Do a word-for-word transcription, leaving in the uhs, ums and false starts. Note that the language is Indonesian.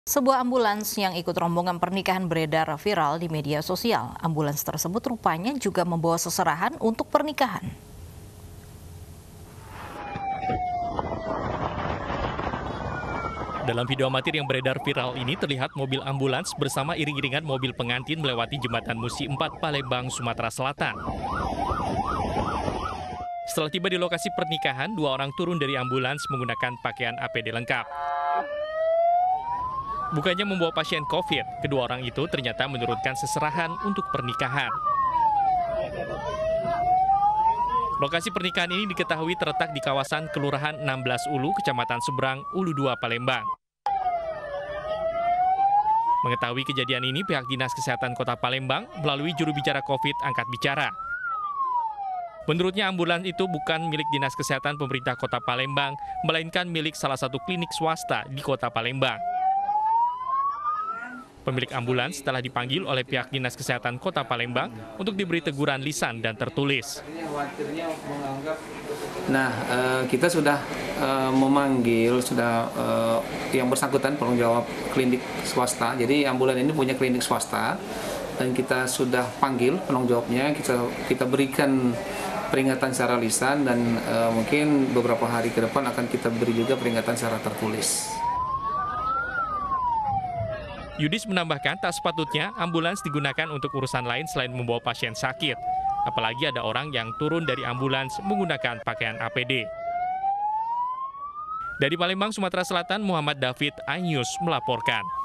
Sebuah ambulans yang ikut rombongan pernikahan beredar viral di media sosial. Ambulans tersebut rupanya juga membawa seserahan untuk pernikahan. Dalam video amatir yang beredar viral ini terlihat mobil ambulans bersama iring-iringan mobil pengantin melewati jembatan Musi empat Palembang, Sumatera Selatan. Setelah tiba di lokasi pernikahan, dua orang turun dari ambulans menggunakan pakaian A P D lengkap. Bukannya membawa pasien COVID, kedua orang itu ternyata menurunkan seserahan untuk pernikahan. Lokasi pernikahan ini diketahui terletak di kawasan Kelurahan enam belas Ulu, Kecamatan Seberang, Ulu dua, Palembang. Mengetahui kejadian ini, pihak Dinas Kesehatan Kota Palembang melalui juru bicara COVID angkat bicara. Menurutnya ambulans itu bukan milik Dinas Kesehatan pemerintah Kota Palembang, melainkan milik salah satu klinik swasta di Kota Palembang. Pemilik ambulans telah dipanggil oleh pihak Dinas Kesehatan Kota Palembang untuk diberi teguran lisan dan tertulis. Nah, kita sudah memanggil sudah yang bersangkutan penanggung jawab klinik swasta. Jadi ambulans ini punya klinik swasta dan kita sudah panggil penanggung jawabnya. Kita kita berikan peringatan secara lisan dan mungkin beberapa hari ke depan akan kita beri juga peringatan secara tertulis. Yudis menambahkan tak sepatutnya ambulans digunakan untuk urusan lain selain membawa pasien sakit. Apalagi ada orang yang turun dari ambulans menggunakan pakaian A P D. Dari Palembang, Sumatera Selatan, Muhammad David, iNews melaporkan.